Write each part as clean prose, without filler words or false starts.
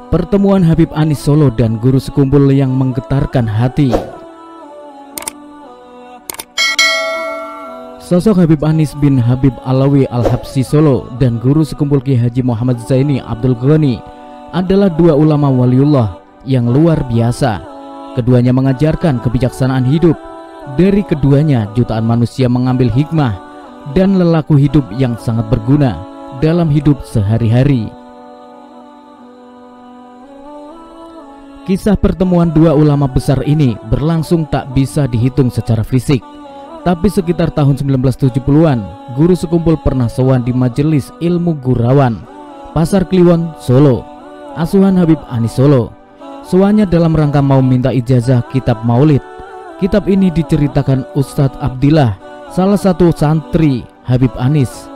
Pertemuan Habib Anis Solo dan guru sekumpul yang menggetarkan hati. Sosok Habib Anis bin Habib Alawi Al-Habsyi Solo dan guru sekumpul Kiai Haji Muhammad Zaini Abdul Ghani adalah dua ulama waliullah yang luar biasa. Keduanya mengajarkan kebijaksanaan hidup. Dari keduanya jutaan manusia mengambil hikmah dan lelaku hidup yang sangat berguna dalam hidup sehari-hari. Kisah pertemuan dua ulama besar ini berlangsung tak bisa dihitung secara fisik. Tapi sekitar tahun 1970-an, guru sekumpul pernah sowan di Majelis Ilmu Gurawan, Pasar Kliwon, Solo, asuhan Habib Anis Solo. Sowannya dalam rangka mau minta ijazah kitab Maulid. Kitab ini diceritakan Ustadz Abdillah, salah satu santri Habib Anis.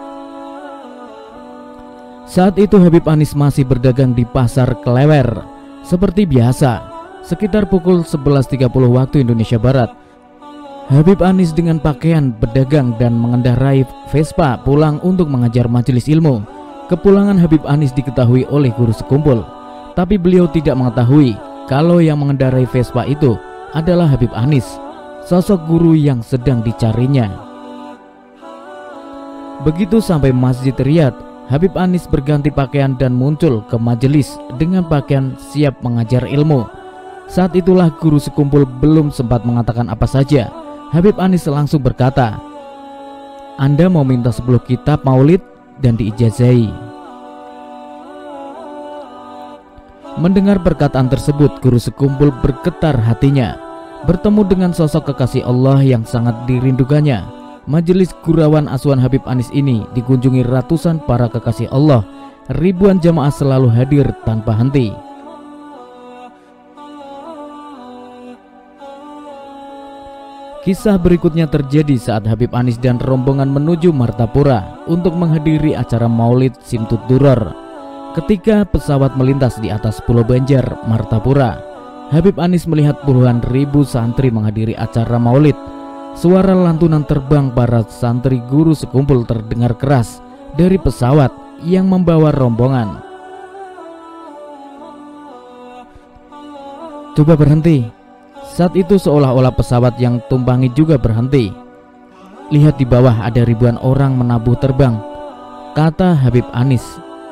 Saat itu Habib Anis masih berdagang di Pasar Klewer. Seperti biasa, sekitar pukul 11.30 waktu Indonesia Barat, Habib Anis dengan pakaian berdagang dan mengendarai Vespa pulang untuk mengajar majelis ilmu. Kepulangan Habib Anis diketahui oleh guru sekumpul, tapi beliau tidak mengetahui kalau yang mengendarai Vespa itu adalah Habib Anis, sosok guru yang sedang dicarinya. Begitu sampai Masjid Riyadh, Habib Anis berganti pakaian dan muncul ke majelis dengan pakaian siap mengajar ilmu. Saat itulah guru sekumpul belum sempat mengatakan apa saja. Habib Anis langsung berkata, "Anda mau minta 10 kitab maulid dan diijazahi." Mendengar perkataan tersebut, guru sekumpul bergetar hatinya. Bertemu dengan sosok kekasih Allah yang sangat dirindukannya. Majelis Gurawan asuhan Habib Anis ini dikunjungi ratusan para kekasih Allah. Ribuan jamaah selalu hadir tanpa henti. Kisah berikutnya terjadi saat Habib Anis dan rombongan menuju Martapura untuk menghadiri acara Maulid Simtud Duror. Ketika pesawat melintas di atas Pulau Banjar, Martapura, Habib Anis melihat puluhan ribu santri menghadiri acara Maulid. Suara lantunan terbang para santri guru sekumpul terdengar keras dari pesawat yang membawa rombongan. "Coba berhenti." Saat itu seolah-olah pesawat yang tumpangi juga berhenti. "Lihat di bawah ada ribuan orang menabuh terbang," kata Habib Anis.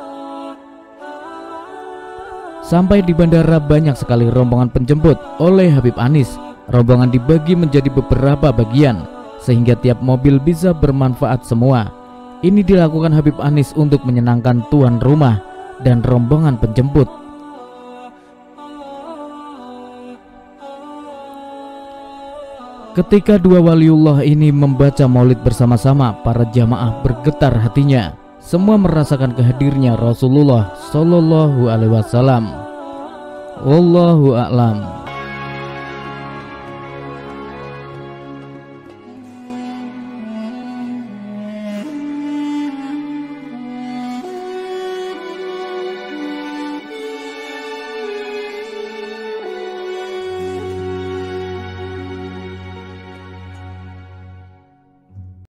Sampai di bandara banyak sekali rombongan penjemput oleh Habib Anis. Rombongan dibagi menjadi beberapa bagian sehingga tiap mobil bisa bermanfaat semua. Ini dilakukan Habib Anis untuk menyenangkan tuan rumah dan rombongan penjemput. Ketika dua waliullah ini membaca maulid bersama-sama, para jamaah bergetar hatinya. Semua merasakan kehadirnya Rasulullah Shallallahu Alaihi Wasallam. Wallahu a'lam.